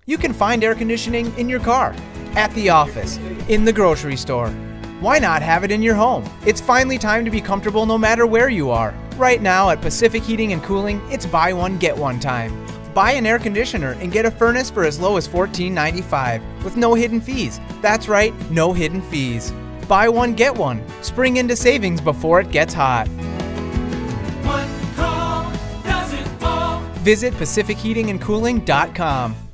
You can find air conditioning in your car, at the office, in the grocery store. Why not have it in your home? It's finally time to be comfortable no matter where you are. Right now at Pacific Heating and Cooling, it's buy one, get one time. Buy an air conditioner and get a furnace for as low as $14.95 with no hidden fees. That's right, no hidden fees. Buy one, get one. Spring into savings before it gets hot. One call does it all. Visit PacificHeatingandCooling.com.